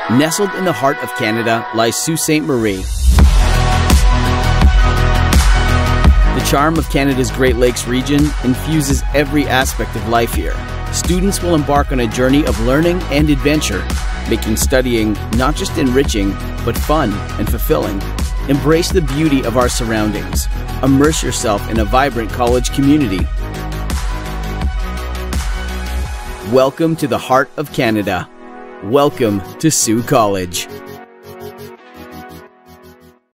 Nestled in the heart of Canada lies Sault Ste. Marie. The charm of Canada's Great Lakes region infuses every aspect of life here. Students will embark on a journey of learning and adventure, making studying not just enriching, but fun and fulfilling. Embrace the beauty of our surroundings. Immerse yourself in a vibrant college community. Welcome to the heart of Canada. Welcome to Sault College.